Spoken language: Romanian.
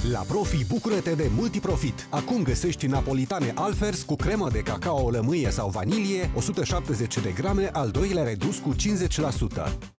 La Profi, bucură-te de multiprofit! Acum găsești napolitane Alfers cu cremă de cacao, lămâie sau vanilie, 170 de grame, al doilea redus cu 50%.